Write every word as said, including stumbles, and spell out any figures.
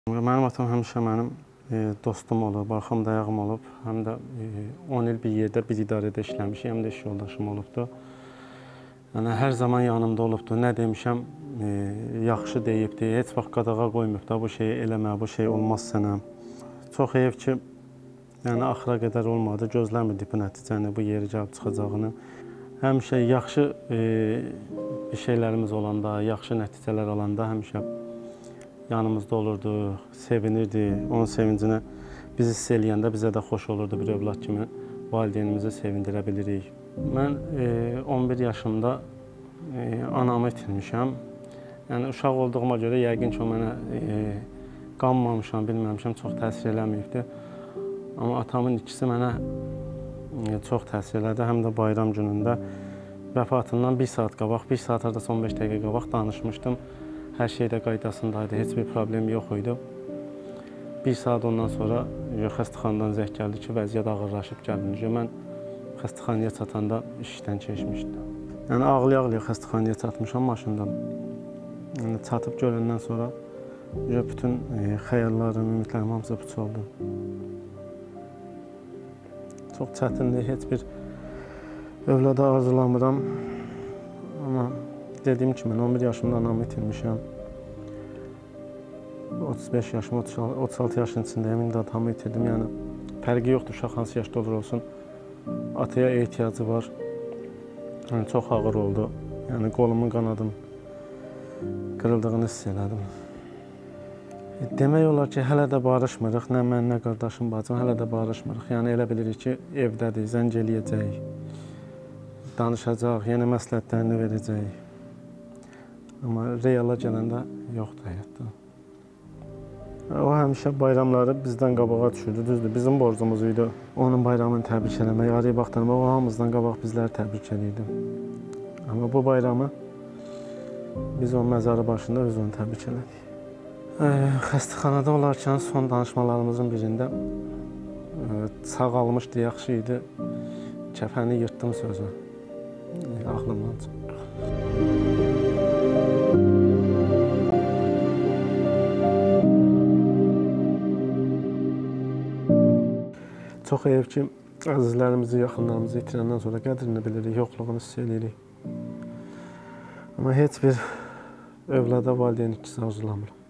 Mənim atam həmişə mənim e, dostum olub, arxam dayağım olub. Həm də e, on il bir yerdə, bir idarədə işləmişik, həm də iş yoldaşım olubdu. Yəni, hər zaman yanımda olubdu. Nə demişəm, e, yaxşı deyibdi, heç vaxt qadağa qoymub da bu şeyi eləmə, bu şey olmaz sənə. Çox heyif ki, yəni axıra qədər olmadı, gözləmirdik bu nəticəni, bu yeri gəlib çıxacağını. Həmişə yaxşı e, bir şeylərimiz olanda, yaxşı nəticələr olanda həmişə yanımızda olurdu, sevinirdi. Onun sevincinə biz hiss eləyəndə bizə də xoş olurdu, bir övlad kimi valideynimizi sevindirə bilirik. Mən e, on bir yaşımda e, anamı itirmişəm. Yəni, uşaq olduğuma görə yəqin ki, o mənə e, qanmamışam, bilməmişəm, çox təsir eləməyibdir. Amma atamın ikisi mənə e, çox təsir elədi. Həm də bayram günündə vəfatından bir saat qabaq, bir saat hardasa on beş dəqiqə qabaq danışmışdım. Hər şey də qaydasındaydı, heç bir problem yox idi. Bir saat ondan sonra xəstəxanadan zəng gəldi ki, vəziyyət ağırlaşıb gəldi. Mən xəstəxanaya çatanda işdən keçmişdim. Yəni, ağlaya-ağlaya xəstəxanaya çatmışam maşından. Yəni, çatıb görəndən sonra bütün e, xəyallarım, ümidlərim hamısı puç oldu. Çox çətindir, heç bir övlada arzulamıram. Amma dediyim kimi, on bir yaşımda anamı itirmişəm. otuz beş yaşım, otuz altı yaşın içindəyim, indi atamı itirdim. Yəni, fərqi yoxdur, uşaq hansı yaşda olur olsun. Ataya ehtiyacı var. Yəni, çox ağır oldu. Yəni, qolumun, qanadım qırıldığını hiss elədim. E, demək olar ki, hələ də barışmırıq. Nə mən, nə qardaşım, bacım, hələ də barışmırıq. Yəni, elə bilirik ki, evdədir, zəng eləyəcək, danışacaq, yeni məsləhətlərini verəcək. Amma reala gələndə yoxdur həyatda. O həmişə bayramları bizdən qabağa düşürdü, düzdür. Bizim borcumuz idi onun bayramını təbrik eləmək, arayıb baxdırmaq, o hamımızdan qabaq bizləri təbrik edirdi. Amma bu bayramı biz o məzarı başında biz onu təbrik elədik. E, xəstəxanada olarkən son danışmalarımızın birində e, sağalmışdı, yaxşı idi. Kəfəni yırtdım sözü. E, aklımdan çıxdı. Çox heyif ki, əzizlərimizi, yaxınlarımızı itirəndən sonra qədrini bilirik, yoxluğunu hiss edirik. Amma heç bir övlada valideyn ikisi arzulamır.